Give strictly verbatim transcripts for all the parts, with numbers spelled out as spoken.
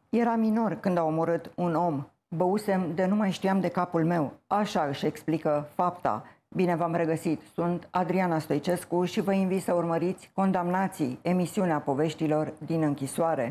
Era minor când a omorât un om. Băusem de nu mai știam de capul meu. Așa își explică fapta. Bine v-am regăsit. Sunt Adriana Stoicescu și vă invit să urmăriți Condamnații, emisiunea poveștilor din închisoare.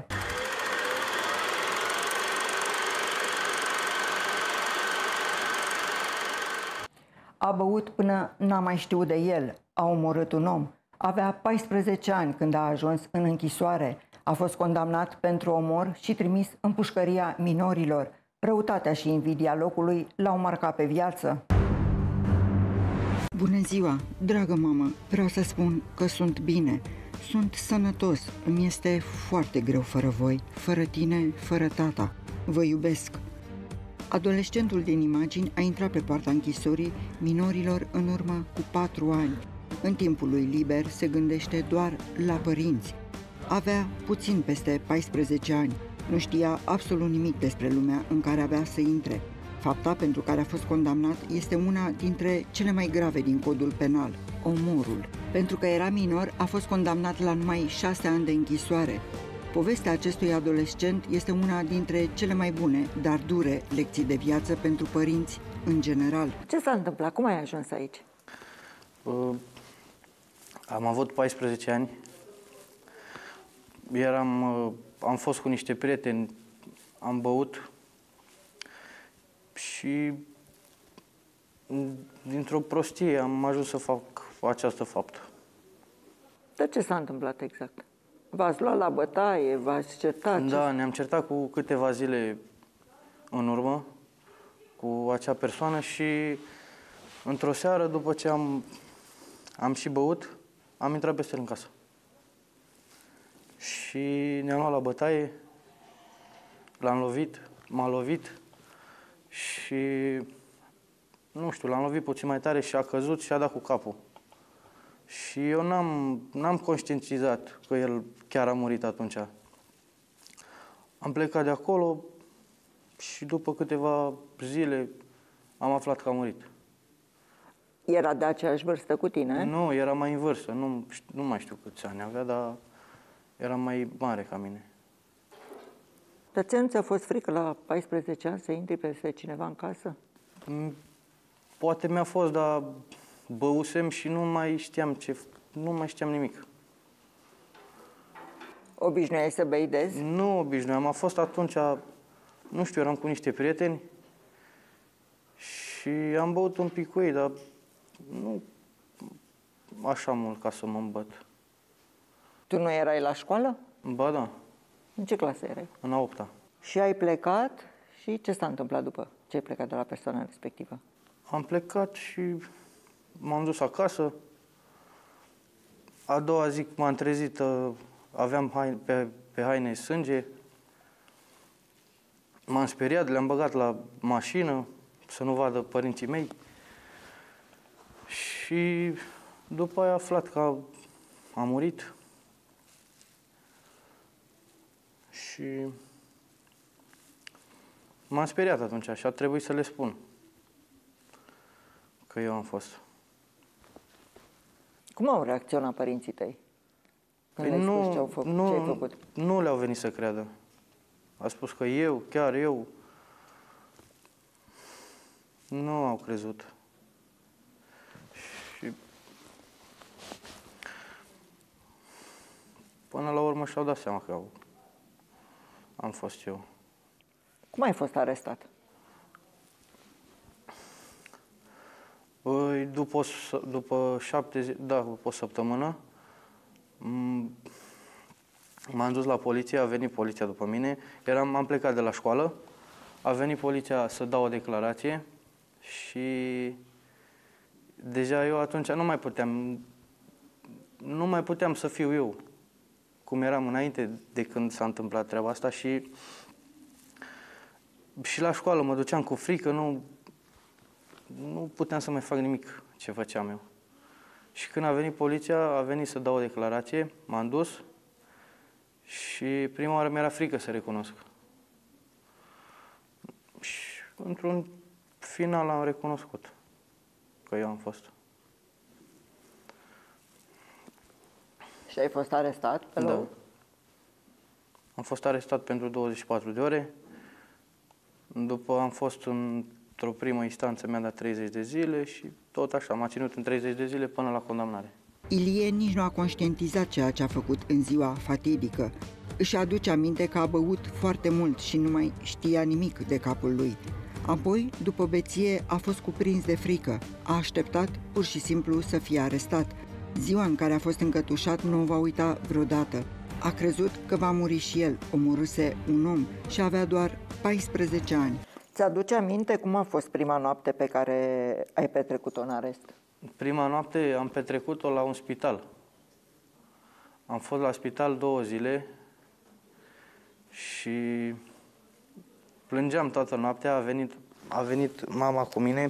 A băut până n-a mai știut de el. A omorât un om. Avea paisprezece ani când a ajuns în închisoare. A fost condamnat pentru omor și trimis în pușcăria minorilor. Răutatea și invidia locului l-au marcat pe viață. Bună ziua, dragă mamă, vreau să spun că sunt bine. Sunt sănătos, îmi este foarte greu fără voi, fără tine, fără tata. Vă iubesc. Adolescentul din imagini a intrat pe poarta închisorii minorilor în urmă cu patru ani. În timpul lui liber se gândește doar la părinți. Avea puțin peste paisprezece ani. Nu știa absolut nimic despre lumea în care avea să intre. Fapta pentru care a fost condamnat este una dintre cele mai grave din codul penal, omorul. Pentru că era minor, a fost condamnat la numai șase ani de închisoare. Povestea acestui adolescent este una dintre cele mai bune, dar dure, lecții de viață pentru părinți în general. Ce s-a întâmplat? Cum ai ajuns aici? Uh, am avut paisprezece ani. Eram, uh, am fost cu niște prieteni, am băut și dintr-o prostie am ajuns să fac această faptă. Dar ce s-a întâmplat exact? V-ați luat la bătaie, v-ați certat? Da, ne-am certat cu câteva zile în urmă cu acea persoană și într-o seară, după ce am, am și băut, am intrat peste el în casă. Și ne-am luat la bătaie, l-am lovit, m-a lovit și, nu știu, l-am lovit puțin mai tare și a căzut și a dat cu capul. Și eu n-am, n-am conștientizat că el chiar a murit atunci. Am plecat de acolo și după câteva zile am aflat că a murit. Era de aceeași vârstă cu tine? Nu, era mai în vârstă. Nu, nu mai știu câți ani avea, dar era mai mare ca mine. Dar ție nu ți-a fost frică la paisprezece ani să intri peste cineva în casă? Poate mi-a fost, dar băusem și nu mai știam ce, nu mai știam nimic. Obișnuiai să bei des? Nu obișnuiam. A fost atunci, nu știu, eram cu niște prieteni și am băut un pic cu ei, dar nu așa mult ca să mă îmbăt. Tu nu erai la școală? Ba da. În ce clasă erai? În a opta. Și ai plecat și ce s-a întâmplat după ce ai plecat de la persoana respectivă? Am plecat și m-am dus acasă. A doua zi m-am trezit, aveam haine, pe, pe haine sânge. M-am speriat, le-am băgat la mașină să nu vadă părinții mei. Și după aia aflat că a, a murit. Și m-am speriat atunci și a trebuit să le spun că eu am fost. Cum au reacționat părinții tăi când le-ai spus ce, au făcut, nu, ce ai făcut? Nu le-au venit să creadă. A spus că eu, chiar eu, nu au crezut. Și până la urmă și-au dat seama că am fost eu. Cum ai fost arestat? După, după șapte zi, da, după o săptămână, m-am dus la poliție, a venit poliția după mine, eram, am plecat de la școală, a venit poliția să dau o declarație și deja eu atunci nu mai puteam, nu mai puteam să fiu eu cum eram înainte de când s-a întâmplat treaba asta și și la școală mă duceam cu frică, nu, nu puteam să mai fac nimic ce făceam eu. Și când a venit poliția, a venit să dau o declarație, m-am dus și prima oară mi-era frică să recunosc. Și într-un final am recunoscut că eu am fost. Și ai fost arestat pe Da. loc? Am fost arestat pentru douăzeci și patru de ore. După am fost într-o primă instanță, mi-a dat treizeci de zile și tot așa, m-a ținut în treizeci de zile până la condamnare. Ilie nici nu a conștientizat ceea ce a făcut în ziua fatidică. Își aduce aminte că a băut foarte mult și nu mai știa nimic de capul lui. Apoi, după beție, a fost cuprins de frică. A așteptat pur și simplu să fie arestat. Ziua în care a fost încătușat nu o va uita vreodată. A crezut că va muri și el, omorâse un om și avea doar paisprezece ani. Ți-aduce aminte cum a fost prima noapte pe care ai petrecut-o în arest? Prima noapte am petrecut-o la un spital. Am fost la spital două zile și plângeam toată noaptea. A venit, a venit mama cu mine.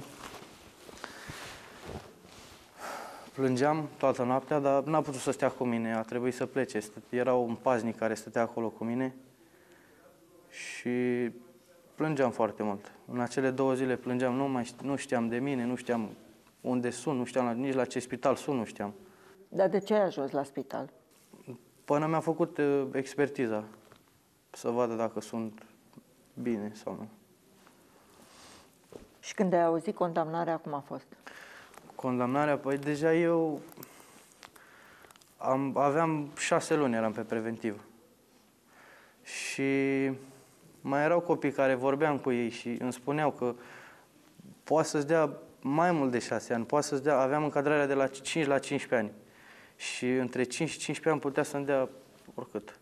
Plângeam toată noaptea, dar n-a putut să stea cu mine, a trebuit să plece. Era un paznic care stătea acolo cu mine și plângeam foarte mult. În acele două zile plângeam, nu, mai știam, nu știam de mine, nu știam unde sunt, nu știam nici la ce spital sunt, nu știam. Dar de ce ai ajuns la spital? Până mi-a făcut uh, expertiza, să vadă dacă sunt bine sau nu. Și când ai auzit condamnarea, cum a fost? Condamnarea? Păi deja eu am, aveam șase luni, eram pe preventiv. Și mai erau copii care vorbeam cu ei și îmi spuneau că poate să-ți dea mai mult de șase ani, poate să-ți dea, aveam încadrarea de la cinci la cincisprezece ani. Și între cinci și cincisprezece ani putea să-mi dea oricât.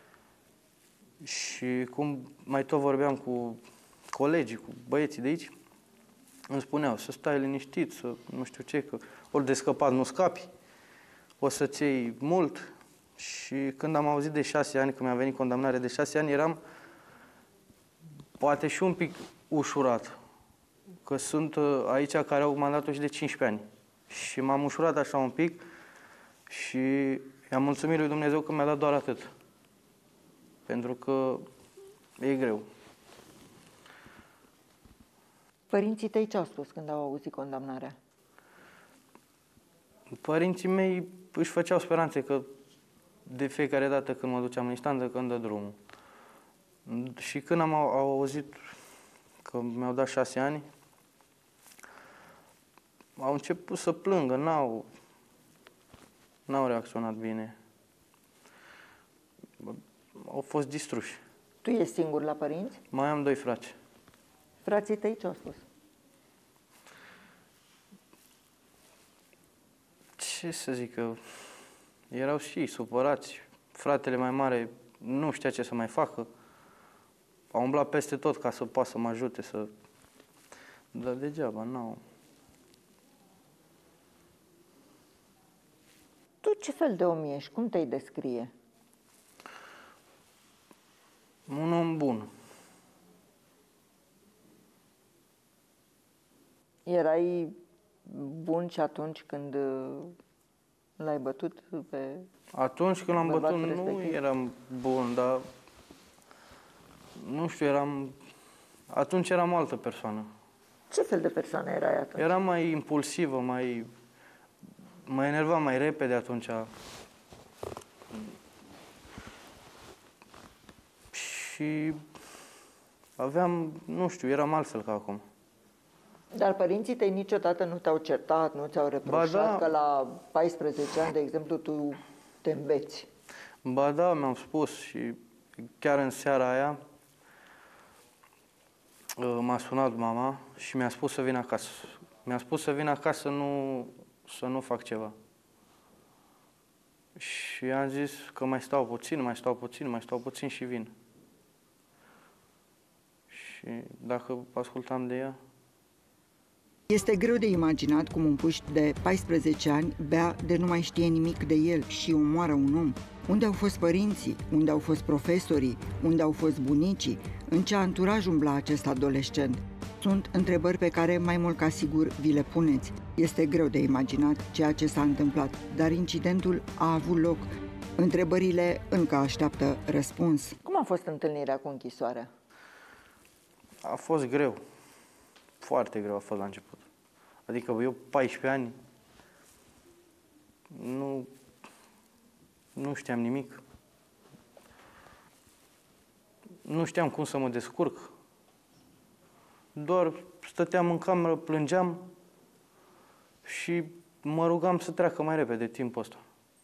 Și cum mai tot vorbeam cu colegii, cu băieții de aici, îmi spuneau să stai liniștit, să nu știu ce, că ori de scăpat nu scapi, o să-ți iei mult. Și când am auzit de șase ani, când mi-a venit condamnare de șase ani, eram poate și un pic ușurat, că sunt aici care au mandatul și de cincisprezece ani. Și m-am ușurat așa un pic și i-am mulțumit lui Dumnezeu că mi-a dat doar atât. Pentru că e greu. Părinții tăi ce au spus când au auzit condamnarea? Părinții mei își făceau speranțe că de fiecare dată când mă duceam în instanță, că îmi dă drumul. Și când am au auzit că mi-au dat șase ani, au început să plângă, n-au n-au reacționat bine. Au fost distruși. Tu ești singur la părinți? Mai am doi frați. Frații tăi ce au spus? Ce să zic, că erau și ei supărați. Fratele mai mare nu știa ce să mai facă. A umblat peste tot ca să poată să mă ajute să... Dar degeaba, n-au... Tu ce fel de om ești? Cum te-ai descrie? Un om bun. Erai bun și atunci când l-ai bătut pe... Atunci când l-am bătut nu respectiv? eram bun, dar... Nu știu, eram... Atunci eram o altă persoană. Ce fel de persoană erai atunci? Eram mai impulsivă, mai... Mă enervam mai repede atunci. Și aveam, nu știu, eram altfel ca acum. Dar părinții tăi niciodată nu te-au certat, nu ți-au reproșat da. că la paisprezece ani, de exemplu, tu te înveți? Ba da, mi-am spus și chiar în seara aia m-a sunat mama și mi-a spus să vin acasă. Mi-a spus să vin acasă, nu, să nu fac ceva. Și am zis că mai stau puțin, mai stau puțin, mai stau puțin și vin. Și dacă ascultam de ea... Este greu de imaginat cum un puști de paisprezece ani bea de nu mai știe nimic de el și omoară un om. Unde au fost părinții? Unde au fost profesorii? Unde au fost bunicii? În ce anturaj umbla acest adolescent? Sunt întrebări pe care mai mult ca sigur vi le puneți. Este greu de imaginat ceea ce s-a întâmplat, dar incidentul a avut loc. Întrebările încă așteaptă răspuns. Cum a fost întâlnirea cu închisoarea? A fost greu. Foarte greu a fost la început. Adică eu, paisprezece ani, nu, nu știam nimic. nu știam cum să mă descurc. Doar stăteam în cameră, plângeam și mă rugam să treacă mai repede timpul ăsta.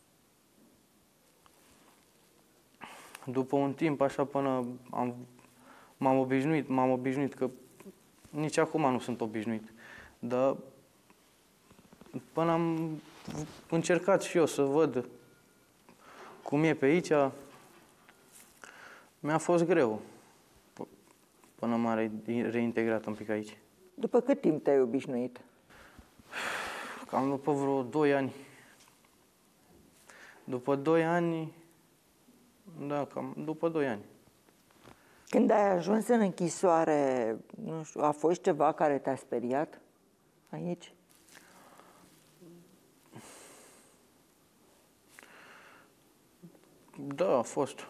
După un timp, așa, până am, m-am obișnuit, m-am obișnuit, că nici acum nu sunt obișnuit, dar până am încercat și eu să văd cum e pe aici, mi-a fost greu până m-am reintegrat un pic aici. După cât timp te-ai obișnuit? Cam după vreo doi ani. După doi ani, da, cam după doi ani. Când ai ajuns în închisoare, nu știu, a fost ceva care te-a speriat aici? Da, a fost.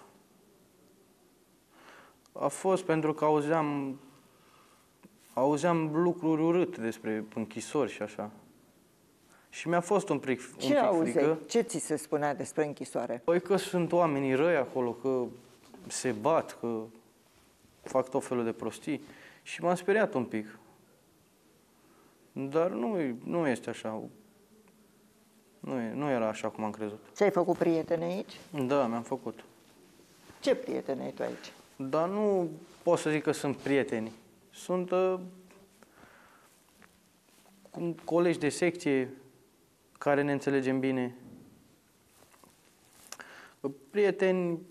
A fost pentru că auzeam, auzeam lucruri urâte despre închisori și așa. Și mi-a fost un pic, Ce un pic auzeai? frică. Ce ți se spunea despre închisoare? Păi că sunt oamenii răi acolo, că se bat, că fac tot felul de prostii. Și m-am speriat un pic. Dar nu, nu este așa. Nu, e, nu era așa cum am crezut. Ți-ai făcut prieteni aici? Da, mi-am făcut. Ce prieteni ai tu aici? Dar nu pot să zic că sunt prieteni. Sunt uh, cum colegi de secție care ne înțelegem bine. Prieteni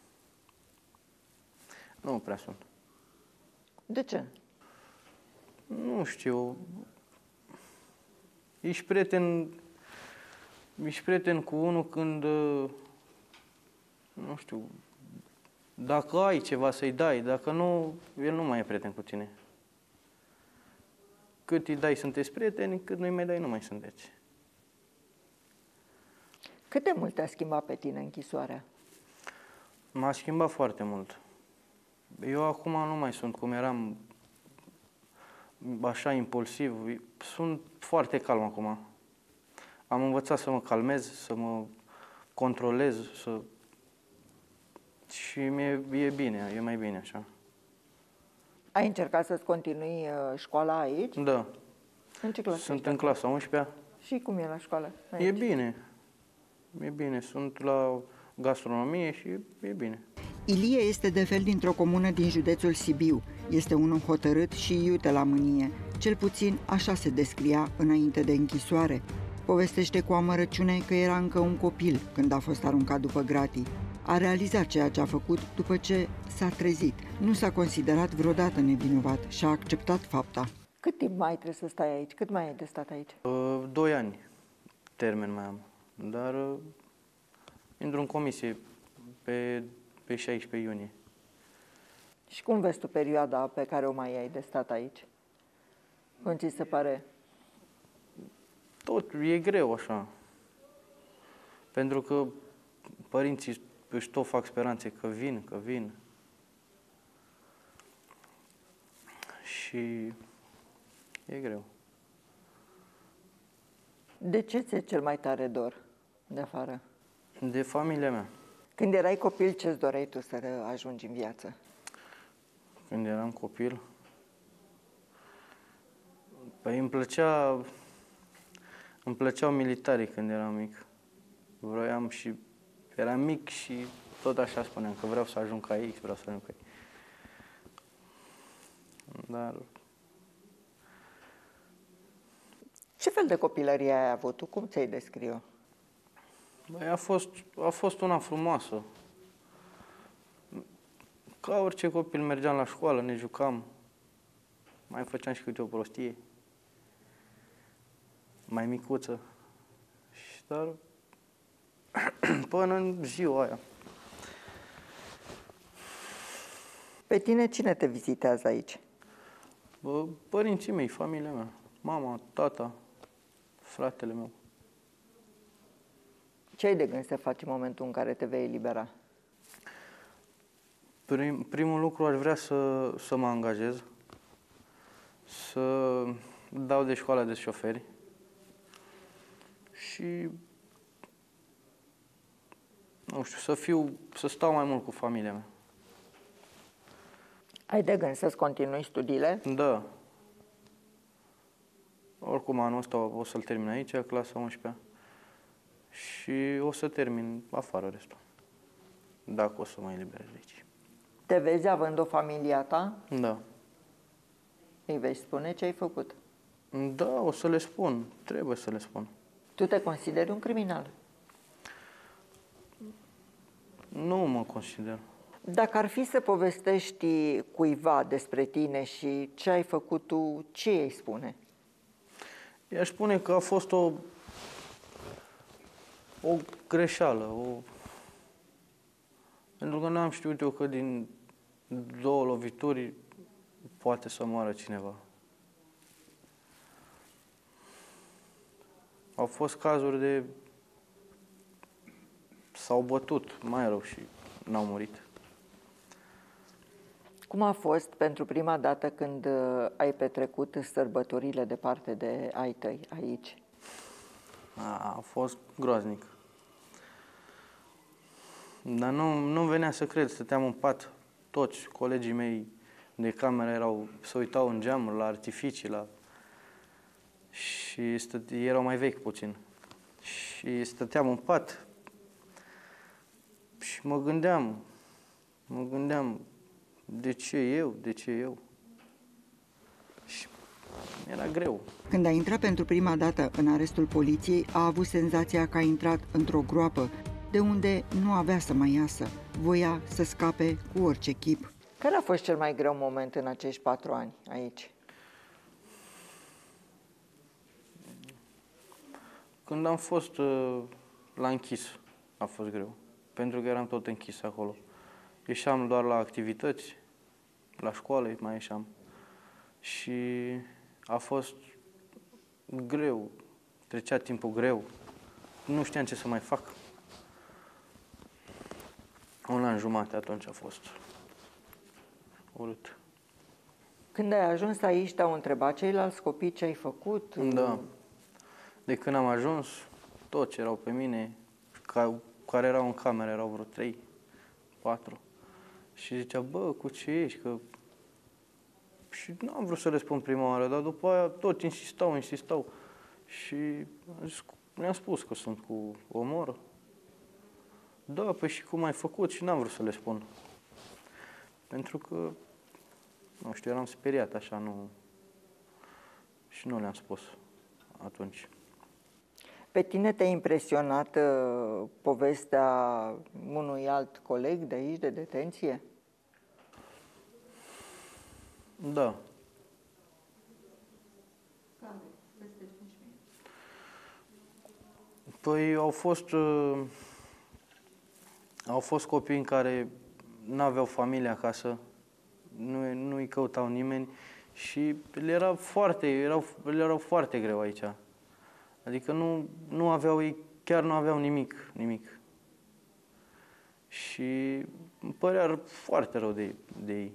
nu prea sunt. De ce? Nu știu. Ești prieten, ești prieten cu unul când, uh, nu știu, dacă ai ceva să-i dai, dacă nu, el nu mai e prieten cu tine. Cât îi dai, sunteți prieteni, cât nu-i mai dai, nu mai sunteți. Cât de mult te-a schimbat pe tine închisoarea? M-a schimbat foarte mult. Eu acum nu mai sunt cum eram, așa impulsiv. Sunt foarte calm acum. Am învățat să mă calmez, să mă controlez, să... și mi-e e bine, e mai bine așa. Ai încercat să-ți continui uh, școala aici? Da. În ce clasă Sunt ești în acum? clasa a unsprezecea. Și cum e la școală? E Aici? bine. E bine. Sunt la gastronomie și e bine. Ilie este de fel dintr-o comună din județul Sibiu. Este un om hotărât și iute la mânie. Cel puțin așa se descria înainte de închisoare. Povestește cu amărăciune că era încă un copil când a fost aruncat după gratii. A realizat ceea ce a făcut după ce s-a trezit. Nu s-a considerat vreodată nevinovat și a acceptat fapta. Cât timp mai trebuie să stai aici? Cât mai ai de stat aici? Uh, Doi ani termen mai am. Dar uh, intru în comisie pe, pe șaisprezece iunie. Și cum vezi tu perioada pe care o mai ai de stat aici? Cum ți se pare? Tot e greu așa. Pentru că părinții își tot fac speranțe că vin, că vin. Și e greu. De ce ți-e cel mai tare dor de afară? De familia mea. Când erai copil, ce-ți doreai tu să ajungi în viață? Când eram copil, păi îmi plăcea, îmi plăceau militarii când eram mic. Vroiam și eram mic și tot așa spuneam că vreau să ajung ca ei, vreau să ajung ca ei. Dar Ce fel de copilărie ai avut tu? Cum ți-ai descrie-o? băi, a fost, a fost una frumoasă. Ca orice copil mergeam la școală, ne jucam, mai făceam și câte o prostie, mai micuță. Și dar până în ziua aia. Pe tine cine te vizitează aici? Bă, părinții mei, familia mea, mama, tata, fratele meu. Ce ai de gând să faci în momentul în care te vei elibera? Prim, primul lucru aș vrea să, să mă angajez, să dau de școala de șoferi și, nu știu, să fiu, să stau mai mult cu familia mea. Ai de gând să-ți continui studiile? Da. Oricum anul ăsta o să-l termin aici, clasa a unsprezecea. Și o să termin afară restul. Dacă o să mă eliberez de aici. Te vezi având o familie a ta? Da. Îi vei spune ce ai făcut? Da, o să le spun. Trebuie să le spun. Tu te consideri un criminal? Nu mă consider. Dacă ar fi să povestești cuiva despre tine și ce ai făcut tu, ce îi spune? I-aș spune că a fost o, o greșeală. O... Pentru că n-am știut eu că din două lovituri poate să moară cineva. Au fost cazuri de... s-au bătut mai rău și n-au murit. Cum a fost pentru prima dată când uh, ai petrecut sărbătorile departe de ai tăi aici? A, a fost groaznic. Dar nu, nu venea să cred, stăteam în pat, toți colegii mei de cameră erau, se uitau în geamuri, la artificii, la... și stă, erau mai vechi puțin. Și stăteam în pat și mă gândeam, mă gândeam, de ce eu, de ce eu? Și era greu. Când a intrat pentru prima dată în arestul poliției, a avut senzația că a intrat într-o groapă, de unde nu avea să mai iasă. Voia să scape cu orice chip. Care a fost cel mai greu moment în acești patru ani aici? Când am fost uh, la închis, a fost greu, pentru că eram tot închis acolo. Ieșeam doar la activități, la școală mai ieșeam. Și a fost greu, trecea timpul greu, nu știam ce să mai fac. Un an jumate atunci a fost urât. Când ai ajuns aici, te-au întrebat ceilalți copii ce ai făcut? Da. De când am ajuns, toți erau pe mine, ca, care erau în cameră, erau vreo trei, patru. Și zicea, bă, cu ce ești? Că... Și nu am vrut să le spun prima oară, dar după aia tot insistau, insistau. Și mi-am spus că sunt cu omoră. Da, păi și cum ai făcut? Și n-am vrut să le spun. Pentru că, nu știu, eram speriat așa, nu... Și nu le-am spus atunci. Pe tine te-a impresionat uh, povestea unui alt coleg de aici, de detenție? Da. Păi au fost, uh, au fost copii în care n-aveau familie acasă, nu, nu-i căutau nimeni și le era foarte, erau, le erau foarte greu aici. Adică nu, nu aveau ei, chiar nu aveau nimic, nimic. Și îmi părea foarte rău de, de ei.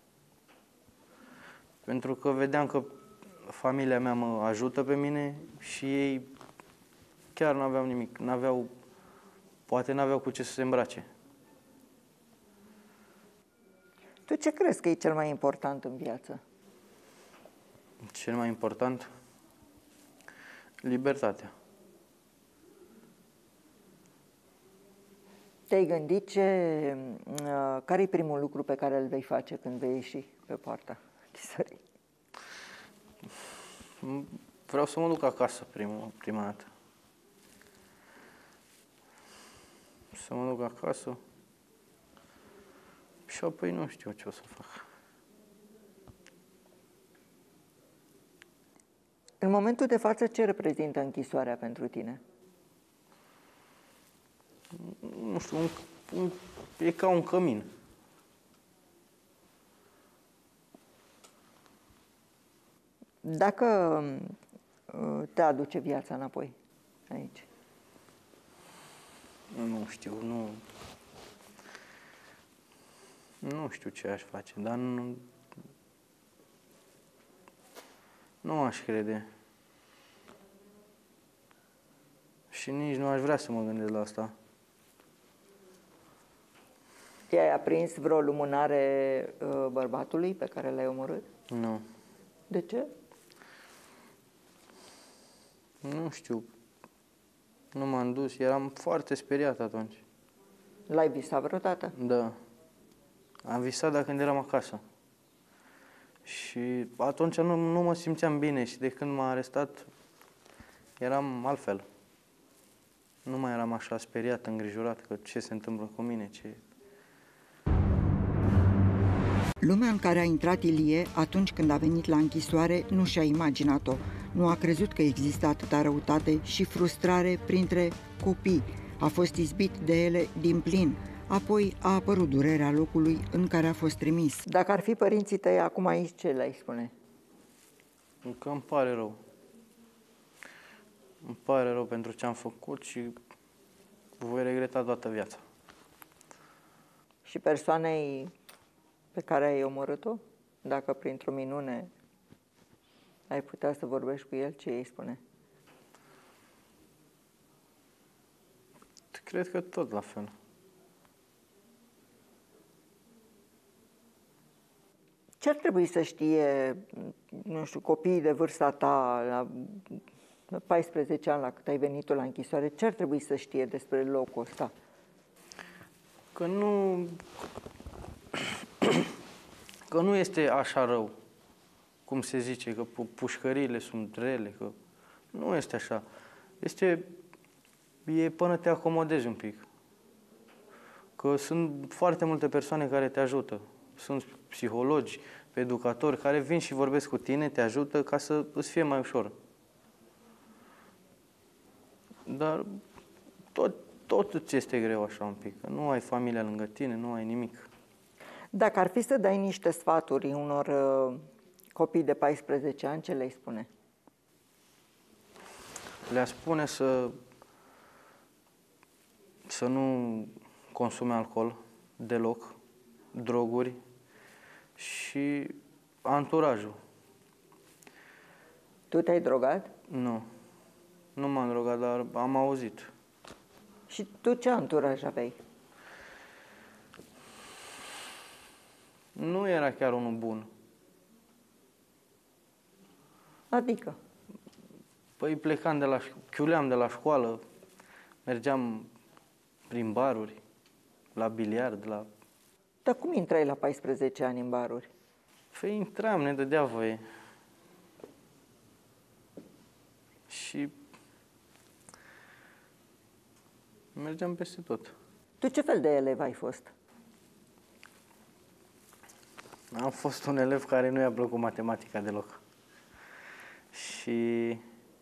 Pentru că vedeam că familia mea mă ajută pe mine și ei chiar nu aveau nimic, n-aveau, poate n-aveau cu ce să se îmbrace. Tu ce crezi că e cel mai important în viață? Cel mai important? Libertatea. Te-ai gândit ce, uh, care e primul lucru pe care îl vei face când vei ieși pe poarta închisorii? Vreau să mă duc acasă primul, prima dată. Să mă duc acasă și apoi nu știu ce o să fac. În momentul de față, ce reprezintă închisoarea pentru tine? Nu știu, un, un, e ca un cămin. Dacă uh, te aduce viața înapoi aici? Nu știu, nu... Nu știu ce aș face, dar nu... Nu aș crede. Și nici nu aș vrea să mă gândesc la asta. I-ai aprins vreo lumânare uh, bărbatului pe care l-ai omorât? Nu. De ce? Nu știu. Nu m-am dus. Eram foarte speriat atunci. L-ai visat vreodată? Da. Am visat dar când eram acasă. Și atunci nu, nu mă simțeam bine și de când m-a arestat eram altfel. Nu mai eram așa speriat, îngrijorat că ce se întâmplă cu mine, ce... Lumea în care a intrat Ilie atunci când a venit la închisoare nu și-a imaginat-o. Nu a crezut că există atâta răutate și frustrare printre copii. A fost izbit de ele din plin. Apoi a apărut durerea locului în care a fost trimis. Dacă ar fi părinții tăi acum aici, ce le-ai spune? Că îmi pare rău. Îmi pare rău pentru ce am făcut și voi regreta toată viața. Și persoanei pe care ai omorât-o, dacă printr-o minune ai putea să vorbești cu el, ce îi spune? Cred că tot la fel. Ce ar trebui să știe, nu știu, copiii de vârsta ta, la paisprezece ani, la cât ai venit la închisoare, ce ar trebui să știe despre locul ăsta? Că nu... că nu este așa rău, cum se zice, că pușcăriile sunt rele, că nu este așa. Este... e până te acomodezi un pic. Că sunt foarte multe persoane care te ajută. Sunt psihologi, educatori care vin și vorbesc cu tine, te ajută ca să îți fie mai ușor. Dar tot, tot îți este greu așa un pic, că nu ai familia lângă tine, nu ai nimic. Dacă ar fi să dai niște sfaturi unor uh, copii de paisprezece ani, ce le-ai spune? Le-a spune să, să nu consume alcool deloc, droguri și anturajul. Tu te-ai drogat? Nu. Nu m-am drogat, dar am auzit. Și tu ce anturaj aveai? Nu era chiar unul bun. Adică? Păi plecam de la, chiuleam de la școală, mergeam prin baruri, la biliard, la... Dar cum intrai la paisprezece ani în baruri? Păi intram, ne dădea voie. Și mergeam peste tot. Tu ce fel de elev ai fost? Am fost un elev care nu i-a plăcut matematica deloc. Și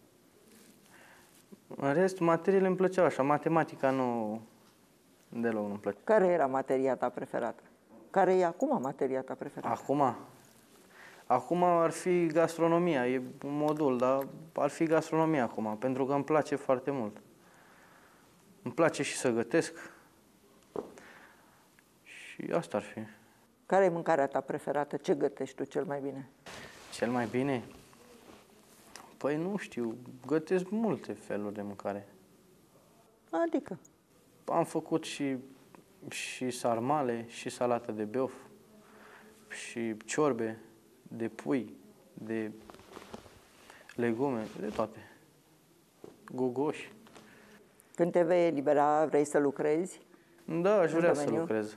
în rest, materiile îmi plăceau așa, matematica nu, deloc nu-mi plăcea. Care era materia ta preferată? Care e acum materia ta preferată? Acum? Acum ar fi gastronomia, e un modul, dar ar fi gastronomia acum, pentru că îmi place foarte mult. Îmi place și să gătesc și asta ar fi. Care e mâncarea ta preferată? Ce gătești tu cel mai bine? Cel mai bine? Păi nu știu, gătesc multe feluri de mâncare. Adică? Am făcut și, și sarmale, și salată de beof, și ciorbe de pui, de legume, de toate. Gogoși. Când te vei elibera, vrei să lucrezi? Da, aș vrea să domeniu? lucrez.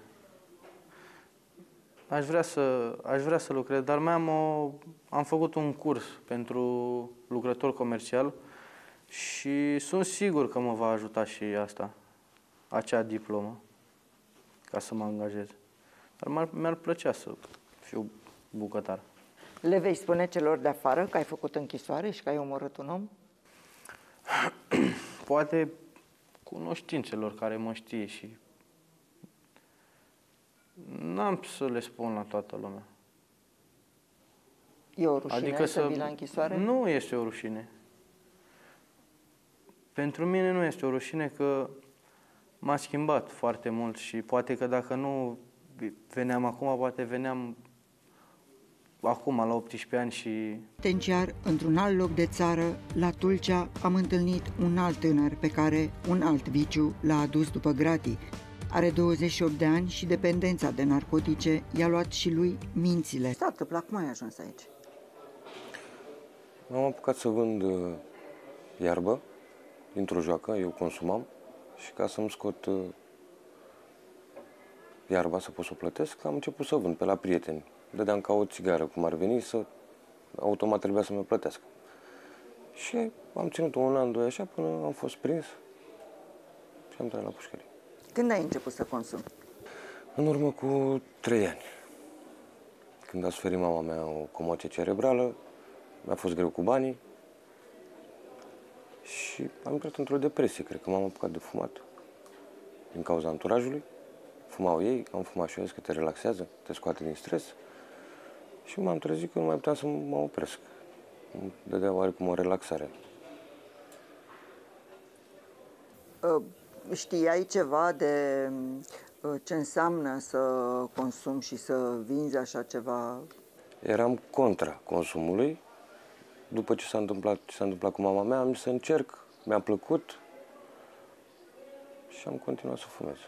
Aș vrea să, aș vrea să lucrez, dar mai am, o, am făcut un curs pentru lucrător comercial și sunt sigur că mă va ajuta și asta, acea diplomă, ca să mă angajez. Dar mi-ar plăcea să fiu bucătar. Le vei spune celor de afară că ai făcut închisoare și că ai omorât un om? Poate cunoștințelor care mă știe și n-am să le spun la toată lumea. E o rușine Adică să să vii la închisoare? Nu este o rușine. Pentru mine nu este o rușine că m-a schimbat foarte mult și poate că dacă nu veneam acum, poate veneam acum la optsprezece ani și... Tenciar, într-un alt loc de țară, la Tulcea, am întâlnit un alt tânăr pe care un alt viciu l-a adus după gratii. Are douăzeci și opt de ani și dependența de narcotice i-a luat și lui mințile. Ce s-a întâmplat? Cum ai ajuns aici? M-am apucat să vând uh, iarbă dintr-o joacă, eu consumam, și ca să-mi scot uh, iarba să pot să o plătesc, am început să vând pe la prieteni. Dădeam ca o țigară, cum ar veni, să automat trebuia să mă plătească. Și am ținut un an, doi așa, până am fost prins și am trăit la pușcărie. Când ai început să consumi? În urmă cu trei ani, când a suferit mama mea o comoție cerebrală, mi-a fost greu cu banii și am intrat într-o depresie. Cred că m-am apucat de fumat din cauza anturajului. Fumau ei, am fumat și eu, că te relaxează, te scoate din stres. Și m-am trezit că nu mai puteam să mă opresc. Îmi dădea oarecum o relaxare. Știai ceva de ce înseamnă să consumi și să vinzi așa ceva? Eram contra consumului. După ce s-a întâmplat, ce s-a întâmplat cu mama mea, am zis să încerc, mi-a plăcut și am continuat să fumez.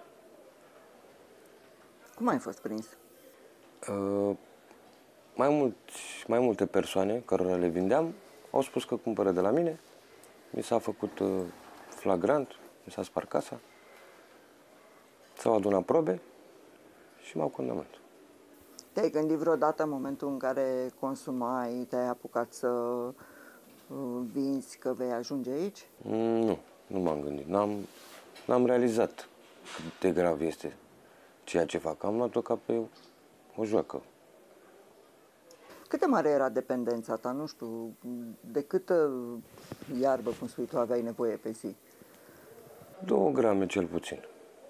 Cum ai fost prins? Uh, mai, mulți, mai multe persoane cărora le vindeam au spus că cumpără de la mine. Mi s-a făcut uh, flagrant, mi s-a spart casa, s-au adunat probe și m-au condamnat. Te-ai gândit vreodată în momentul în care consumai, te-ai apucat să uh, vinzi că vei ajunge aici? Mm, nu, nu m-am gândit. N-am, n-am realizat cât de grav este ceea ce fac. Am luat-o ca pe o joacă. Cât de mare era dependența ta? Nu știu, de câtă iarbă, cum spui tu, aveai nevoie pe zi? Două grame cel puțin.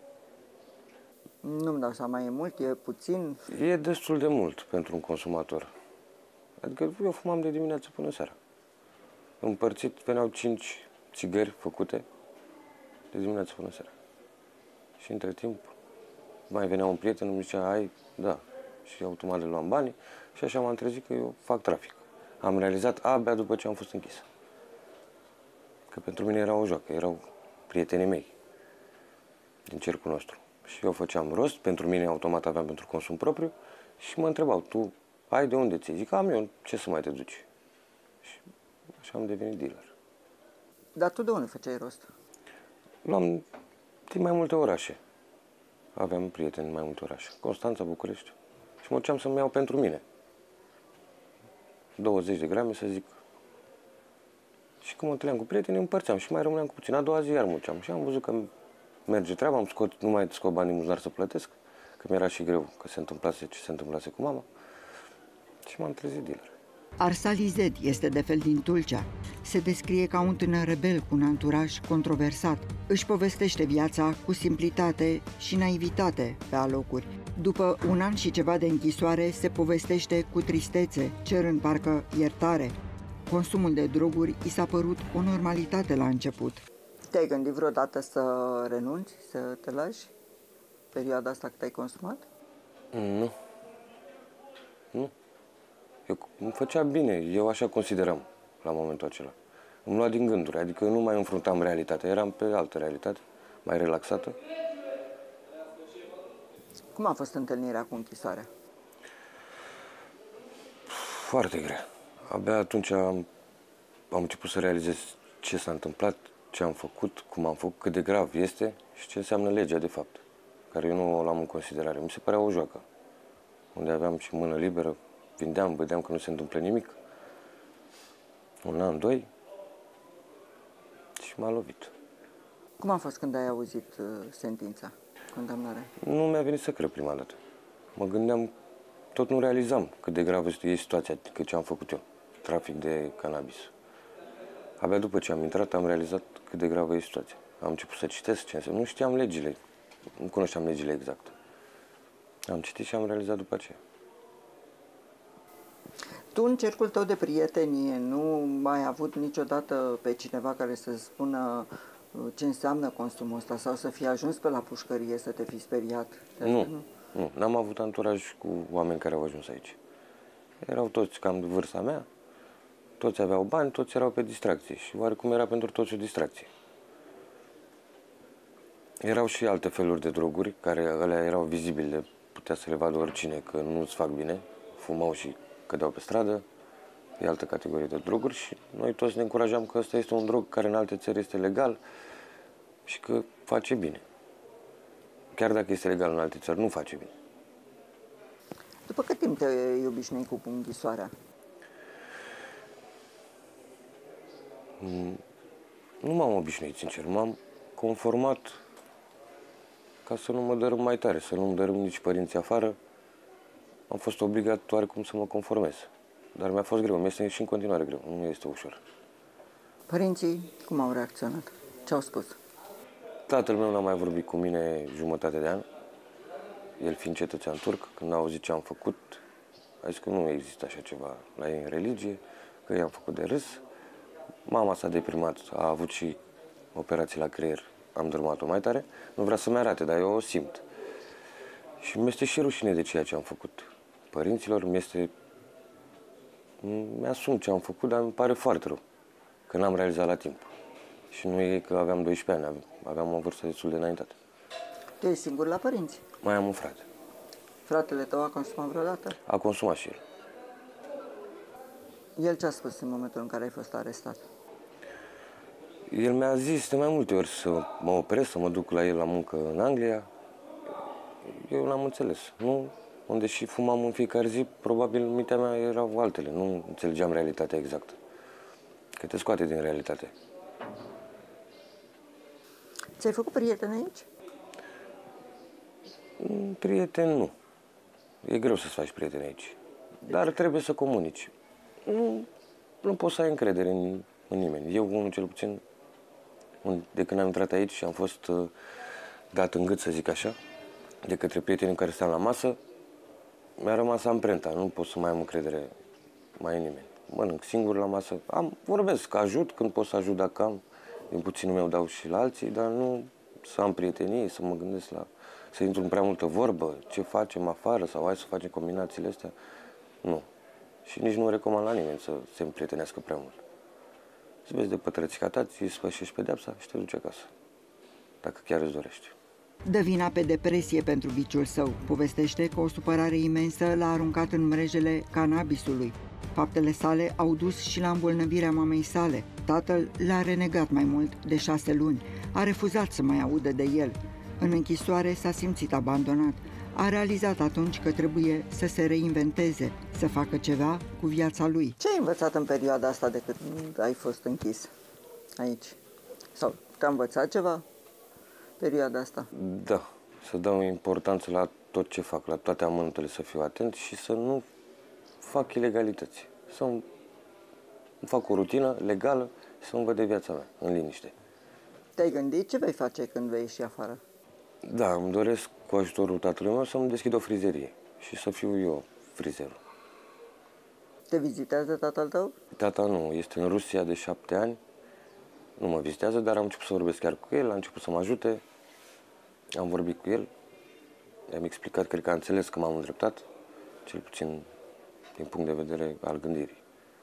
Nu-mi dau seama, e mult, e puțin? E destul de mult pentru un consumator. Adică eu fumam de dimineață până seara. Împărțit veneau cinci țigări făcute de dimineață până seara. Și între timp mai venea un prieten, îmi zicea, ai, da. Și automat le luam banii și așa m-am trezit că eu fac trafic. Am realizat abia după ce am fost închis. Că pentru mine era o joacă, erau prietenii mei din cercul nostru. Și eu făceam rost, pentru mine automat aveam pentru consum propriu și mă întrebau, tu ai de unde ți-ai? Zic, am eu, ce să mai te duci? Și așa am devenit dealer. Dar tu de unde făceai rost? Luam din mai multe orașe. Aveam prieteni în mai multe orașe. Constanța, București. Și mă duceam să-mi iau pentru mine. douăzeci de grame, să zic. Și când mă întâlneam cu prietenii, împărțeam și mai rămâneam cu puțin. A doua zi iar mă duceam. Și am văzut că merge treaba, am scot, nu mai scot bani din buzunar să plătesc, că mi-era și greu că se întâmplase ce se întâmplase cu mama. Și m-am trezit dealer. Arsali Zed este de fel din Tulcea. Se descrie ca un tânăr rebel cu un anturaj controversat. Își povestește viața cu simplitate și naivitate pe alocuri. După un an și ceva de închisoare, se povestește cu tristețe, cerând parcă iertare. Consumul de droguri i s-a părut o normalitate la început. Te-ai gândit vreodată să renunți, să te lași perioada asta cât ai consumat? Nu. Nu. Eu, îmi făcea bine, eu așa consideram la momentul acela. Îmi lua din gânduri, adică nu mai înfruntam realitatea, eram pe altă realitate, mai relaxată. Cum a fost întâlnirea cu închisoarea? Foarte grea. Abia atunci am, am început să realizez ce s-a întâmplat, ce am făcut, cum am făcut, cât de grav este și ce înseamnă legea de fapt, care eu nu o luam în considerare. Mi se părea o joacă, unde aveam și mână liberă, vindeam, vedeam că nu se întâmplă nimic. Un an, doi și m-a lovit. Cum a fost când ai auzit uh, sentința, condamnarea? Nu mi-a venit să cred prima dată. Mă gândeam, tot nu realizam cât de gravă e situația, cât ce am făcut eu, trafic de cannabis. Abia după ce am intrat, am realizat cât de gravă e situația. Am început să citesc ce înseamnă. Nu știam legile, nu cunoșteam legile exacte. Am citit și am realizat după aceea. Tu, în cercul tău de prieteni, nu ai avut niciodată pe cineva care să spună ce înseamnă consumul ăsta sau să fie ajuns pe la pușcărie să te fi speriat? Nu, nu. N-am avut anturaj cu oameni care au ajuns aici. Erau toți cam de vârsta mea, toți aveau bani, toți erau pe distracție și oarecum era pentru toți o distracție. Erau și alte feluri de droguri, care alea erau vizibile, putea să le vadă oricine, că nu-ți fac bine. Fumau și cădeau pe stradă, e altă categorie de droguri și noi toți ne încurajam că ăsta este un drog care în alte țări este legal și că face bine. Chiar dacă este legal în alte țări, nu face bine. După cât timp te obișnui cu închisoarea? Nu m-am obișnuit, sincer. M-am conformat ca să nu mă dărâm mai tare, să nu-mi dărâm nici părinții afară. Am fost obligat oarecum să mă conformez. Dar mi-a fost greu, mi-este și în continuare greu, nu este ușor. Părinții cum au reacționat? Ce au spus? Tatăl meu n-a mai vorbit cu mine jumătate de an. El fiind cetățean turc, când a auzit ce am făcut, a zis că nu există așa ceva la ei în religie, că i-am făcut de râs. Mama s-a deprimat, a avut și operații la creier, am dormat-o mai tare. Nu vrea să-mi arate, dar eu o simt. Și mi-este și rușine de ceea ce am făcut părinților, mi-este... Mi-asum ce am făcut, dar îmi pare foarte rău că n-am realizat la timp. Și nu e că aveam doisprezece ani, aveam o vârstă destul de înaintată. Tu ești singur la părinți? Mai am un frate. Fratele tău a consumat vreodată? A consumat și el. El ce a spus în momentul în care ai fost arestat? El mi-a zis de mai multe ori să mă opresc, să mă duc la el la muncă în Anglia. Eu n-am înțeles. Nu, unde și fumam în fiecare zi, probabil în mintea mea erau altele. Nu înțelegeam realitatea exactă. Că te scoate din realitate. Ți-ai făcut prieteni aici? Prieten nu. E greu să-ți faci prieteni aici. Dar trebuie să comunici. Nu, nu poți să ai încredere în, în nimeni. Eu, unul cel puțin, de când am intrat aici și am fost uh, dat în gât, să zic așa, de către prietenii care stau la masă, mi-a rămas amprenta. Nu pot să mai am încredere mai în nimeni. Mănânc singur la masă. Am, vorbesc, ajut când pot să ajut dacă am. Din puținul meu dau și la alții, dar nu să am prietenie, să mă gândesc la... să intru în prea multă vorbă, ce facem afară sau hai să facem combinațiile astea. Nu. Și nici nu recomand la nimeni să se împrietenească prea mult. Să vezi de pătrățica ta, ți spășești pedeapsa și te duci acasă. Dacă chiar îți dorești. Dă vina pe depresie pentru viciul său. Povestește că o supărare imensă l-a aruncat în mrejele cannabisului. Faptele sale au dus și la îmbolnăvirea mamei sale. Tatăl l-a renegat mai mult de șase luni. A refuzat să mai audă de el. În închisoare s-a simțit abandonat. A realizat atunci că trebuie să se reinventeze, să facă ceva cu viața lui. Ce ai învățat în perioada asta de când ai fost închis aici? Sau te-a învățat ceva perioada asta? Da, să dau importanță la tot ce fac, la toate amănuntele, să fiu atent și să nu fac ilegalități. Să-mi fac o rutină legală și să-mi văd de viața mea, în liniște. Te-ai gândit ce vei face când vei ieși afară? Da, îmi doresc cu ajutorul tatălui meu să-mi deschid o frizerie și să fiu eu frizerul. Te vizitează tatăl tău? Tata nu, este în Rusia de șapte ani, nu mă vizitează, dar am început să vorbesc chiar cu el, a început să mă ajute, am vorbit cu el, i-am explicat, cred că a înțeles că m-am îndreptat, cel puțin din punct de vedere al gândirii.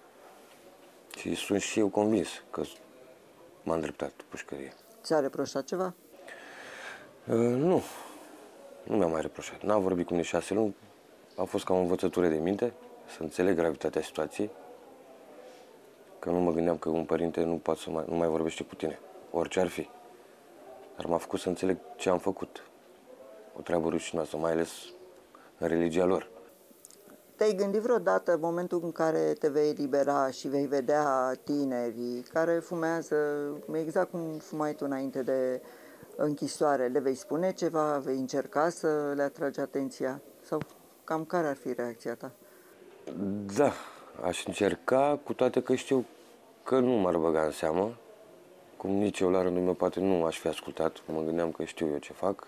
Și sunt și eu convins că m-a îndreptat pușcărie. Ți-a reproșat ceva? Uh, nu, nu mi-a mai reproșat. N-am vorbit cu mine șase luni, a fost ca o învățătură de minte, să înțeleg gravitatea situației, că nu mă gândeam că un părinte nu, poate să mai, nu mai vorbește cu tine, orice ar fi. Dar m-a făcut să înțeleg ce am făcut. O treabă rușinoasă, mai ales în religia lor. Te-ai gândit vreodată în momentul în care te vei elibera și vei vedea tinerii care fumează exact cum fumai tu înainte de închisoare, le vei spune ceva, vei încerca să le atragi atenția? Sau cam care ar fi reacția ta? Da, aș încerca, cu toate că știu că nu m-ar băga în seamă, cum nici eu la rândul meu poate nu aș fi ascultat, mă gândeam că știu eu ce fac.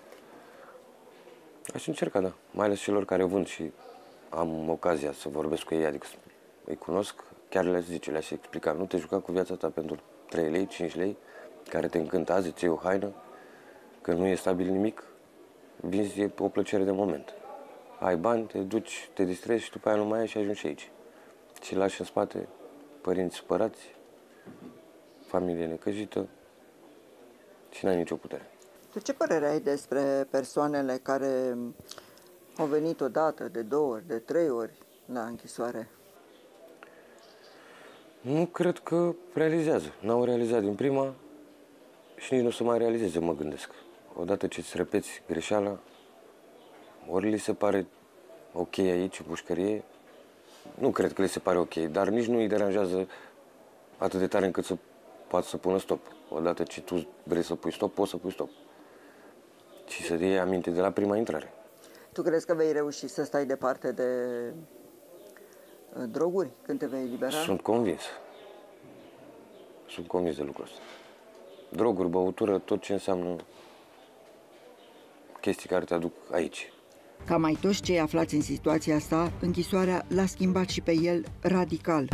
Aș încerca, da, mai ales celor care vând și am ocazia să vorbesc cu ei, adică îi cunosc, chiar le-aș zice, le-aș explica, nu te juca cu viața ta pentru trei lei, cinci lei, care te încântă azi, îți iei o haină, că nu e stabil nimic, vinzi e o plăcere de moment. Ai bani, te duci, te distrezi și după aia nu mai ai și ajungi aici. Și lași în spate părinți supărați, familie necăjită și n-ai nicio putere. Tu Tu ce părere ai despre persoanele care au venit odată, de două ori, de trei ori la închisoare? Nu cred că realizează. N-au realizat din prima și nici nu o să mai realizeze, mă gândesc. Odată ce îți repeți greșeala, ori li se pare ok aici, în pușcărie, nu cred că li se pare ok, dar nici nu îi deranjează atât de tare încât să poată să pună stop. Odată ce tu vrei să pui stop, poți să pui stop. Și să te iei aminte de la prima intrare. Tu crezi că vei reuși să stai departe de droguri când te vei elibera? Sunt convins. Sunt convins de lucrul ăsta. Droguri, băutură, tot ce înseamnă chestii care te aduc aici. Ca mai toți cei aflați în situația asta, închisoarea l-a schimbat și pe el radical.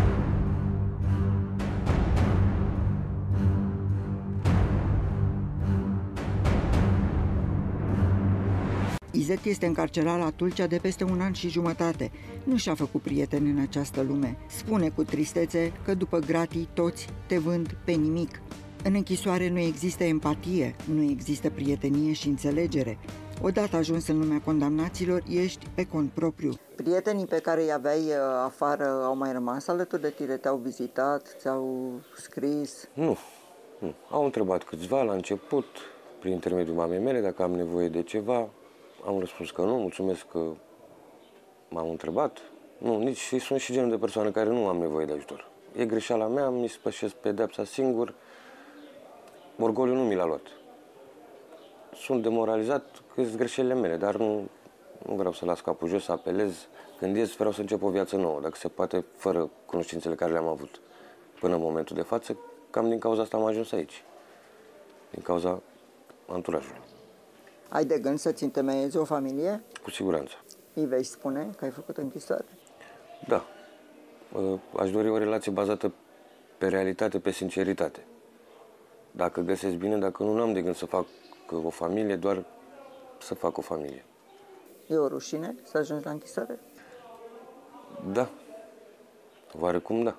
Izet este încarcerat la Tulcea de peste un an și jumătate. Nu și-a făcut prieteni în această lume. Spune cu tristețe că după gratii toți te vând pe nimic. În închisoare nu există empatie, nu există prietenie și înțelegere. Odată ajuns în lumea condamnaților, ești pe cont propriu. Prietenii pe care îi aveai afară au mai rămas alături de tine? Te-au vizitat? Ți-au scris? Nu. nu. Au întrebat câțiva la început, prin intermediul mamei mele, dacă am nevoie de ceva. Am răspuns că nu, mulțumesc că m-am întrebat. Nu, nici și sunt și genul de persoană care nu am nevoie de ajutor. E greșeala mea, mi spășesc pedeapsa singur, orgoliul nu mi l-a luat. Sunt demoralizat că sunt greșelile mele, dar nu, nu vreau să las capul jos, să apelez. Când ies, vreau să încep o viață nouă, dacă se poate, fără cunoștințele care le-am avut până în momentul de față. Cam din cauza asta am ajuns aici, din cauza anturajului. Ai de gând să-ți întemeiezi o familie? Cu siguranță. Îi vei spune că ai făcut închisoare? Da. Aș dori o relație bazată pe realitate, pe sinceritate. Dacă găsesc bine, dacă nu, n-am de gând să fac o familie, doar să fac o familie. E o rușine să ajungi la închisoare? Da. Oarecum da.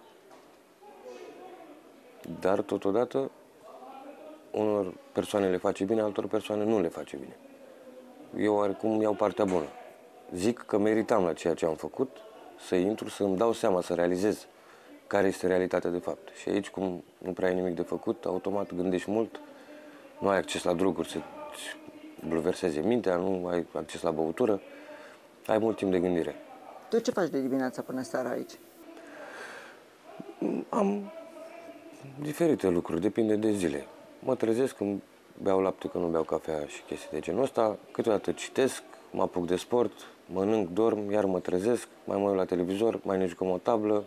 Dar totodată unor persoane le face bine, altor persoane nu le face bine. Eu oarecum iau partea bună. Zic că meritam la ceea ce am făcut, să intru, să îmi dau seama, să realizez care este realitatea de fapt. Și aici, cum nu prea ai nimic de făcut, automat gândești mult, nu ai acces la droguri să-ți bulverseze mintea, nu ai acces la băutură, ai mult timp de gândire. Tu ce faci de dimineața până seara aici? Am diferite lucruri, depinde de zile. Mă trezesc când beau lapte, când nu beau cafea și chestii de genul ăsta, câteodată citesc, mă apuc de sport, mănânc, dorm, iar mă trezesc, mai mă uit la televizor, mai ne jucăm o tablă.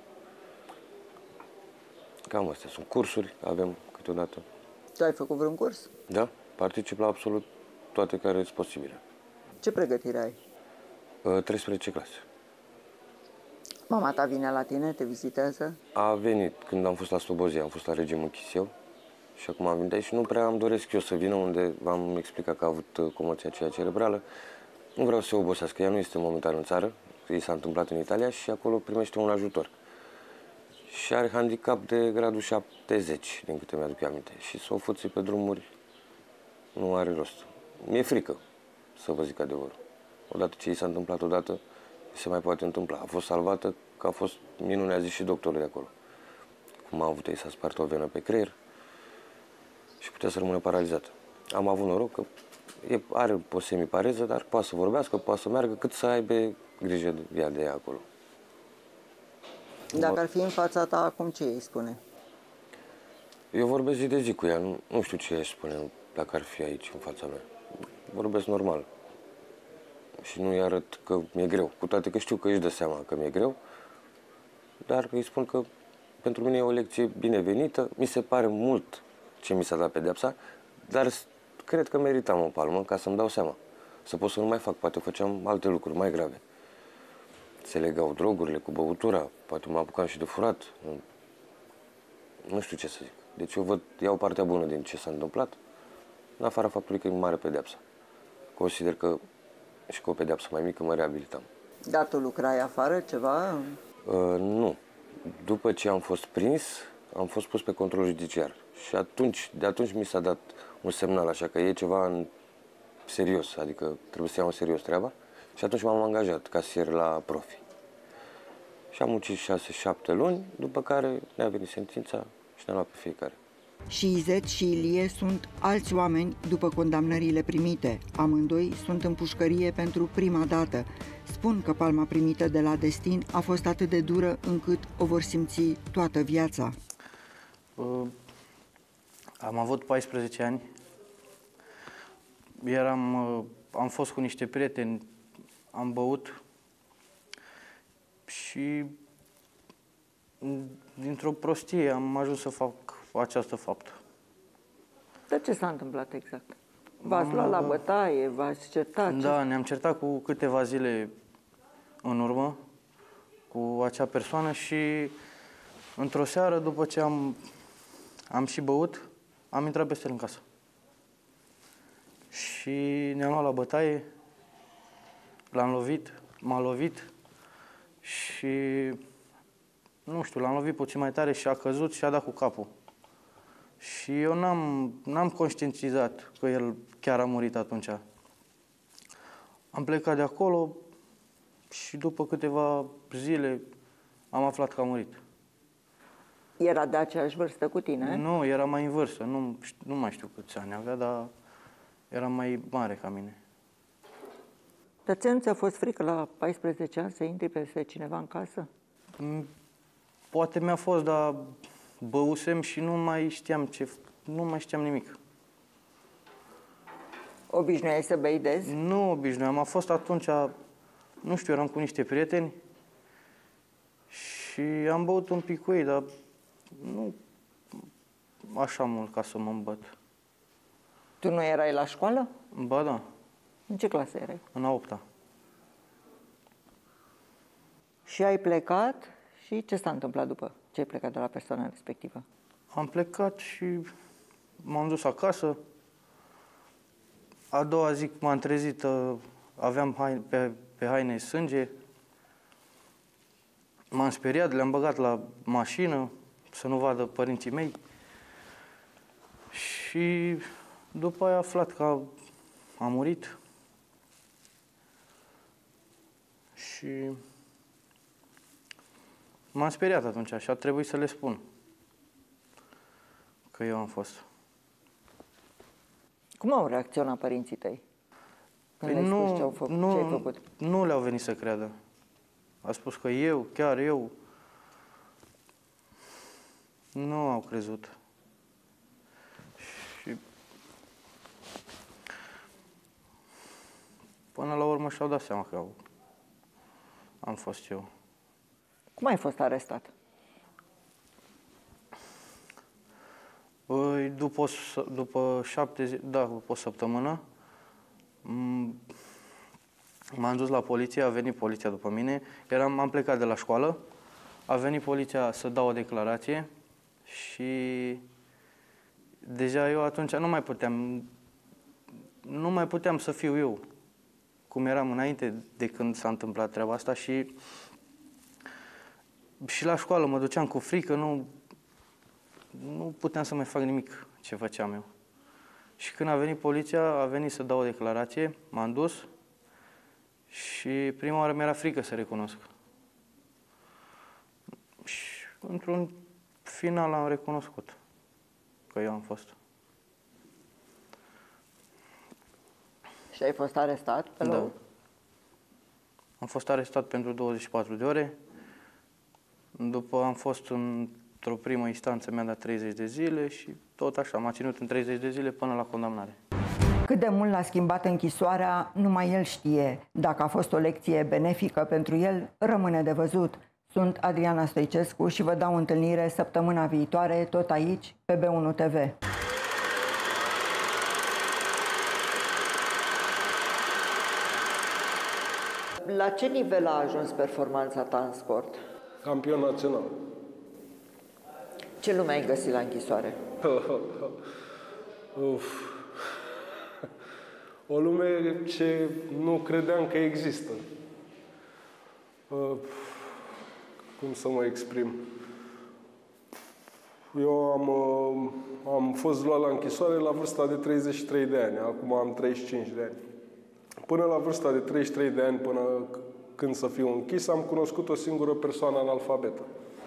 Cam astea sunt cursuri, avem câteodată. Tu ai făcut vreun curs? Da, particip la absolut toate care sunt posibile. Ce pregătire ai? treisprezece clase. Mama ta vine la tine, te vizitează? A venit când am fost la Slobozia, am fost la regimul Chiseu și acum am venit aici și nu prea îmi doresc eu să vină, unde v-am explicat că a avut comoție aceea cerebrală. Nu vreau să se obosească, ea nu este momentan în țară, i s-a întâmplat în Italia și acolo primește un ajutor. Și are handicap de gradul șaptezeci, din câte mi-aduc aminte. Și să o fuți pe drumuri nu are rost. Mi-e frică, să vă zic adevărul. Odată ce i s-a întâmplat odată, se mai poate întâmpla. A fost salvată, că a fost minune, a zis și doctorul de acolo. Cum a avut ei, s-a spart o venă pe creier și putea să rămână paralizată. Am avut noroc că e, are o semipareză, dar poate să vorbească, poate să meargă, cât să aibă grijă de ea, de ea acolo. Dacă ar fi în fața ta acum, ce îi spune? Eu vorbesc zi de zi cu ea, nu, nu știu ce îi spune dacă ar fi aici în fața mea. Vorbesc normal. Și nu-i arăt că mi-e greu, cu toate că știu că își dă seama că mi-e greu, dar îi spun că pentru mine e o lecție binevenită, mi se pare mult ce mi s-a dat pedeapsa, dar cred că meritam o palmă ca să-mi dau seama, să pot să nu mai fac, poate făceam alte lucruri mai grave. Se legau drogurile cu băutura, poate mă apucam și de furat, nu, nu știu ce să zic. Deci eu văd, iau partea bună din ce s-a întâmplat, în afara faptului că e mare pedeapsă. Consider că și cu o pedeapsă mai mică mă reabilitam. Dar tu lucrai afară ceva? Uh, nu. După ce am fost prins, am fost pus pe control judiciar. Și atunci, de atunci mi s-a dat un semnal, așa că e ceva în serios, adică trebuie să iau în serios treaba. Și atunci m-am angajat casier la Profi. Și am muncit șase șapte luni, după care ne-a venit sentința și ne-a luat pe fiecare. Și Izet și Ilie sunt alți oameni după condamnările primite. Amândoi sunt în pușcărie pentru prima dată. Spun că palma primită de la destin a fost atât de dură încât o vor simți toată viața. Uh, am avut paisprezece ani. Eram, uh, am fost cu niște prieteni, am băut și dintr-o prostie am ajuns să fac această faptă. Dar ce s-a întâmplat exact? V-ați luat la bătaie, v-ați certat? Da, ne-am certat cu câteva zile în urmă cu acea persoană și într-o seară, după ce am, am și băut, am intrat peste el în casă. Și ne-am luat la bătaie, l-am lovit, m-a lovit și, nu știu, l-am lovit puțin mai tare și a căzut și a dat cu capul. Și eu n-am, n-am conștientizat că el chiar a murit atunci. Am plecat de acolo și după câteva zile am aflat că a murit. Era de aceeași vârstă cu tine? Nu, era mai în vârstă. Nu, nu mai știu câți ani avea, dar era mai mare ca mine. Dar ție nu ți-a fost frică la paisprezece ani să intri peste cineva în casă? Poate mi-a fost, dar băusem și nu mai știam ce, nu mai știam nimic. Obișnuiai să bei des? Nu obișnuiam. A fost atunci, nu știu, eram cu niște prieteni și am băut un pic cu ei, dar nu așa mult ca să mă îmbăt. Tu nu erai la școală? Ba da. În ce clasă erai? În a opta. Și ai plecat și ce s-a întâmplat după ce ai plecat de la persoana respectivă? Am plecat și m-am dus acasă. A doua zi m-am trezit, aveam haine, pe, pe haine sânge. M-am speriat, le-am băgat la mașină să nu vadă părinții mei. Și după aia am aflat că a, a murit. Și m-am speriat atunci și a trebuit să le spun că eu am fost. Cum au reacționat părinții tăi? Când Păi le-ai nu, spus ce, au făcut, nu, ce ai făcut? Nu le-au venit să creadă. A spus că eu, chiar eu, nu au crezut. Și până la urmă și-au dat seama că au, am fost eu. Cum ai fost arestat? Păi, după, o s- după șapte zi, da, după o săptămână, m- m-am dus la poliție, a venit poliția după mine, eram, am plecat de la școală, a venit poliția să dau o declarație și deja eu atunci nu mai puteam, nu mai puteam să fiu eu cum eram înainte de când s-a întâmplat treaba asta și și la școală mă duceam cu frică, nu, nu puteam să mai fac nimic ce făceam eu. Și când a venit poliția, a venit să dau o declarație, m-am dus și prima oară mi-era frică să recunosc. Și într-un final am recunoscut că eu am fost. Și ai fost arestat pe Da. loc? Am fost arestat pentru douăzeci și patru de ore. După am fost într-o primă instanță, mi-a dat treizeci de zile și tot așa, m-a ținut în treizeci de zile până la condamnare. Cât de mult l-a schimbat închisoarea, numai el știe. Dacă a fost o lecție benefică pentru el, rămâne de văzut. Sunt Adriana Stoicescu și vă dau întâlnire săptămâna viitoare, tot aici, pe B unu T V. La ce nivel a ajuns performanța ta în sport? Campion național. Ce lume ai găsit la închisoare? Uf. O lume ce nu credeam că există. Uh, cum să mă exprim? Eu am, am fost luat la închisoare la vârsta de treizeci și trei de ani, acum am treizeci și cinci de ani. Până la vârsta de treizeci și trei de ani, până când să fiu închis, am cunoscut o singură persoană analfabetă.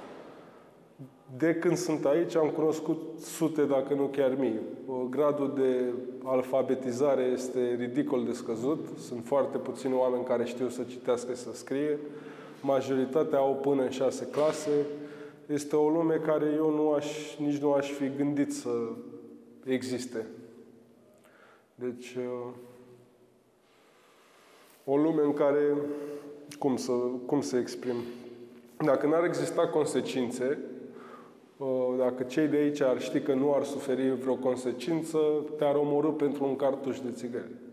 De când sunt aici, am cunoscut sute, dacă nu chiar mii. Gradul de alfabetizare este ridicol de scăzut. Sunt foarte puțini oameni care știu să citească și să scrie. Majoritatea au până în șase clase. Este o lume care eu nu aș, nici nu aș fi gândit să existe. Deci, o lume în care, cum să, cum să exprim? Dacă n-ar exista consecințe, dacă cei de aici ar ști că nu ar suferi vreo consecință, te-ar omorî pentru un cartuș de țigări.